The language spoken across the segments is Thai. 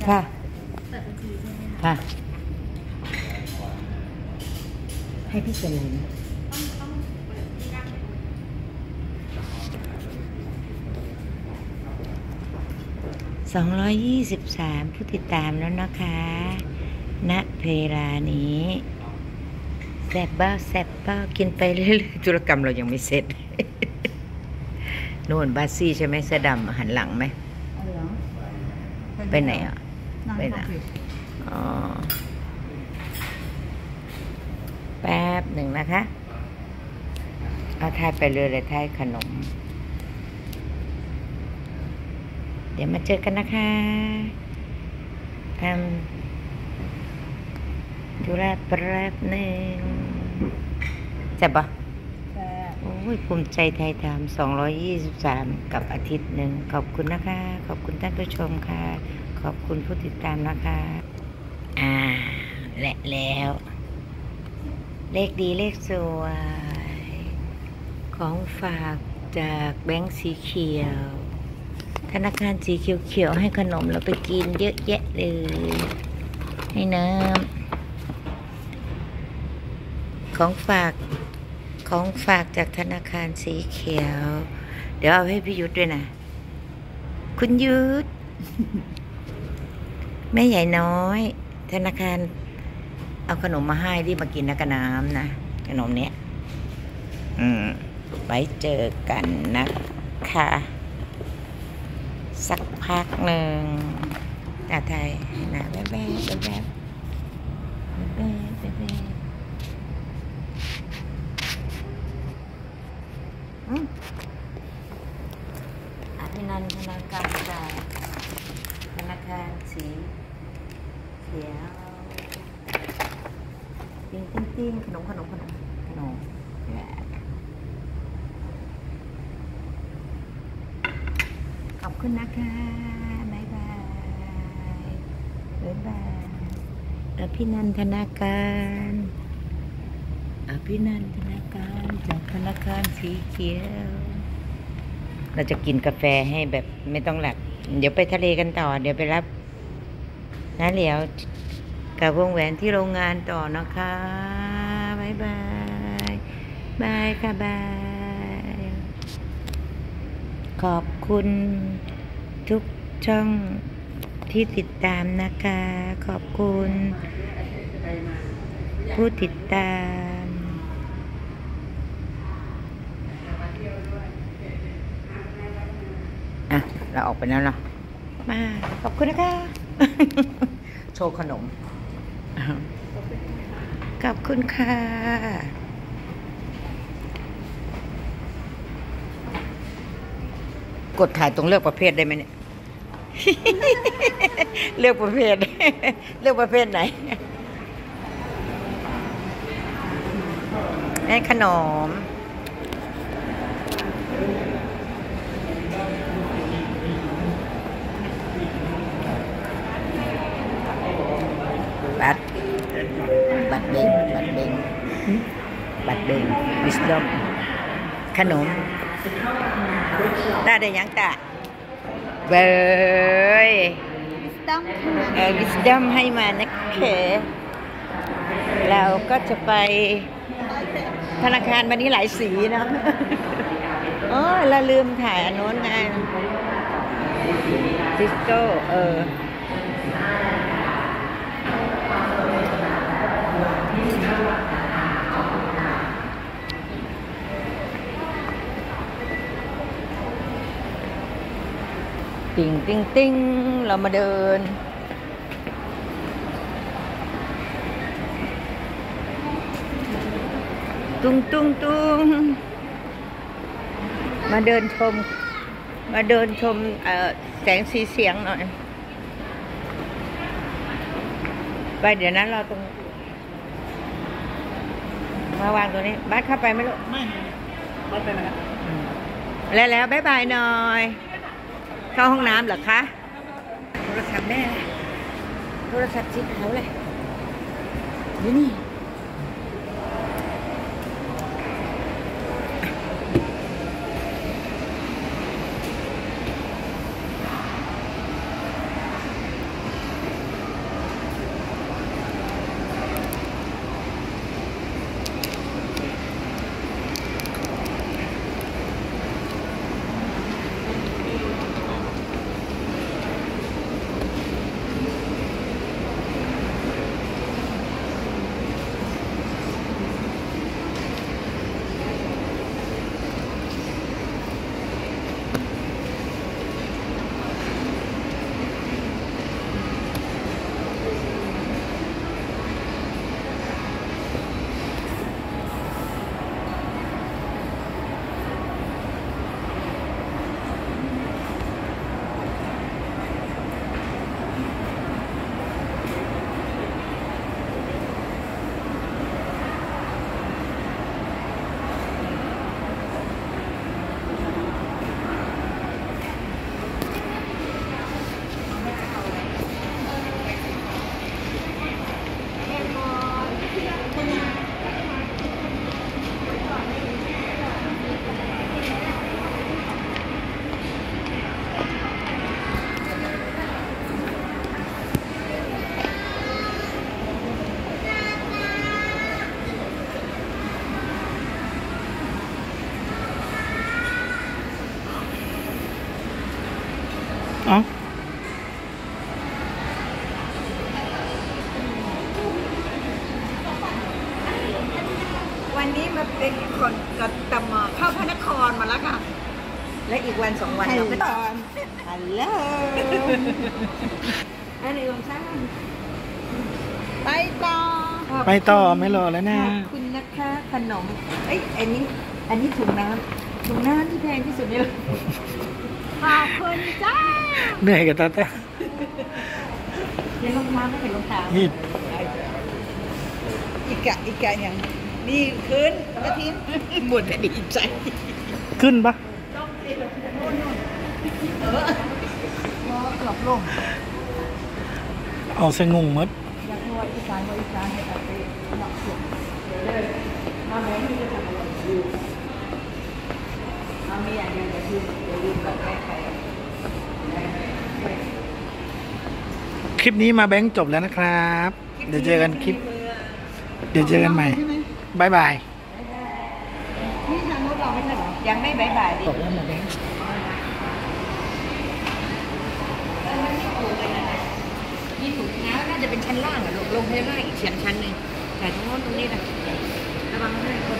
ค่ะเปิดบัญชีใช่ไหมคะค่ะให้พี่เซ็นเลยนะ223ผู้ติดตามแล้วนะคะณเวลานี้แซ่บบ้าแซ่บบ้ากินไปเรื่อยๆธุรกรรมเรายังไม่เสร็จ โน่นบาซี่ใช่ไหมเสื้อดำหันหลังไหมไปไหนอ่ะไปไหนอ๋อแป๊บหนึ่งนะคะเอาทายไปเลยเลยทายขนมเดี๋ยวมาเจอกันนะคะทำธุระแป๊บหนึ่งจะปะโอ้ยภูมิใจไทยทำ223กับอาทิตย์หนึ่งขอบคุณนะคะขอบคุณท่านผู้ชมค่ะขอบคุณผู้ติดตามนะคะและแล้วเลขดีเลขสวยของฝากจากแบงค์สีเขียวธนาคารสีเขียวๆให้ขนมเราไปกินเยอะแยะเลยให้น้ำของฝากจากธนาคารสีเขียวเดี๋ยวเอาให้พี่ยุทธด้วยนะคุณยุทธ แม่ใหญ่น้อยธนาคารเอาขนมมาให้รีบมากินนะกับน้ำนะขนมเนี้ยไว้เจอกันนะคะสักพักหนึ่งไทยนะแบ๊บอภินันทนาการจากธนาคารสีเขียวติ้งขนมขอบคุณนะคะบ๊ายบายอภินันทนาการจากธนาคารสีเขียวเราจะกินกาแฟให้แบบไม่ต้องหลับเดี๋ยวไปทะเลกันต่อเดี๋ยวไปรับน้าเหลียวกับวงแหวนที่โรงงานต่อนะคะบ๊ายบายค่ะบายขอบคุณทุกช่องที่ติดตามนะคะขอบคุณผู้ติดตามเราออกไปแล้วเนาะมาขอบคุณนะคะ โชว์ขนมขอบคุณค่ะกดถ่ายตรงเลือกประเภทได้ไหมเนี่ย เลือกประเภท เลือกประเภทไหนนี่ขนมบัตรเบงวิสดอมขนมได้ยังตะเบยวิสดอมให้มานะเคเราก็จะไปธนาคารวันนี้หลายสีเนาะเราลืมถ่ายอันโน้นไงดิสโก้ติ้งเรามาเดินตุ้งมาเดินชมแสงสีเสียงหน่อยไปเดี๋ยวนั้นเราตรงมาวางตัวนี้บ้านเข้าไปไหมลูกไม่บ้านไปนะครับแล้วบ๊ายบายหน่อยเข้าห้องน้ำเหรอคะโทรศัพท์แม่โทรศัพท์สีขาวเลยอยู่นี่เป็นคนกับตมเข้าพระนครมาแล้วค่ะ และอีกวัน2 วันเราก็ตอนฮัลโหลอันนี้ของฉันไปต่อไปต่อไม่รอแล้วนะขอบคุณนะคะขนมเอ้ยอันนี้ถุงน้ำที่แพงที่สุดในโลกขอบคุณจ้าเหนื่อยกับตาตาเห็นรองเท้าไม่เห็นรองเท้านี่อีกะอย่างนี่คืนกระทิ้งหมดแต่ดีใจขึ้นปะหลบลงเอาใส่งงมัดอยากนวดอีสานให้ตัดไปหลอกสุดมาแม่ที่จะทำอะไรมามีอย่างเดียวอย่าลืมแบบแม่ใครคลิปนี้มาแบงค์จบแล้วนะครับ เดี๋ยวเจอกันคลิป เดี๋ยวเจอกันใหม่บายบายนี่ทางรถเราไม่ใช่หรอยังไม่บายดิบอกว่ามาแบงค์นี่ถูกนะน่าจะเป็นชั้นล่างอะลงไปล่างอีกชั้นหนึ่งแต่ทั้งโน้นตรงนี้นะระวังให้คน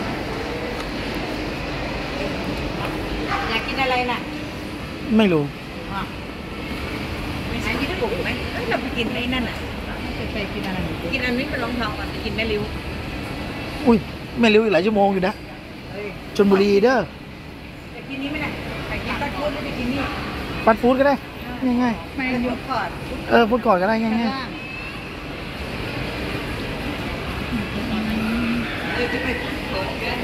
อยากกินอะไรน่ะไม่รู้ไม่ใช่ญี่ปุ่นไหมเอ้ยเราไปกินไอ้นั่นอ่ะเคยกินอะไรกินอันนี้เป็นรองเท้าก่อนไปกินแม่ริ้วอุ้ยไม่รู้อีกหลายชั่วโมงอยู่นะเฮ้ยชลบุรีเด้อไปกินนี้ไหมน่ะไปกินตะโกนไม่ไปกินนี่ฟัดฟู้ดก็ได้ง่ายไปกันยกก่อนๆพูดก่อนก็ได้ง่ายจะไปโกงกัน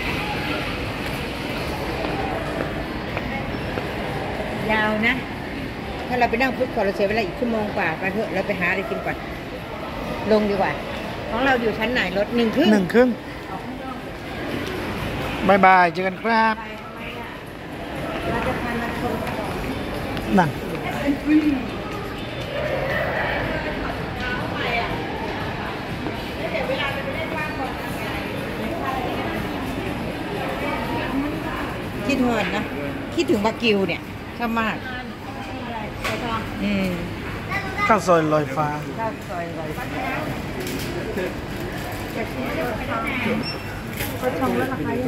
ยาวนะ ถ้าเราไปนั่งพุทธก่อนเราเสียเวลาอีกชั่วโมงกว่าไปเถอะเราไปหาอะไรกินก่อนลงดีกว่าของเราอยู่ชั้นไหนรถ1 ครึ่ง 1 ครึ่งบายบายเจอกันครับเราจะพามาชมก่อนนั่นคิดหอนนะ คิดถึงบากิวเนี่ยชอบมากอืมข้าวซอยลอยฟ้าข้าวซอยอร่อยเขาชงแล้วราคา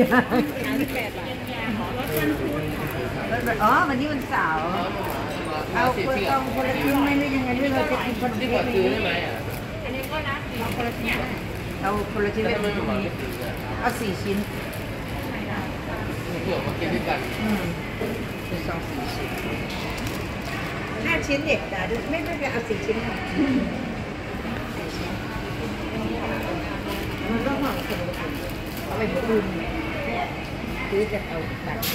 อ๋อวันนี้วันเสาร์เอาคนละชิ้นไหมหรือยังไงหรือเราจะกินคนเดียวอันนี้ก็นะเอาคนละชิ้นเอาคนละชิ้นเลยเอา4 ชิ้นเป็น2-4 ชิ้น5 ชิ้นเด็กแต่ไม่เอา4 ชิ้นค่ะมันก็ห่อคนละชิ้นเอาไปบุญคือจะเอาบัตร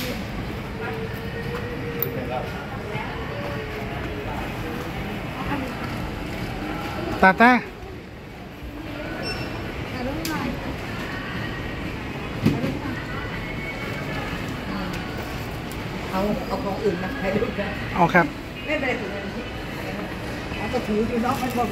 ตาตาเอาของอื่นมาให้ดูกันเอาครับไม่เป็นไรถือเอาก็ถืออยู่เนาะมันบอก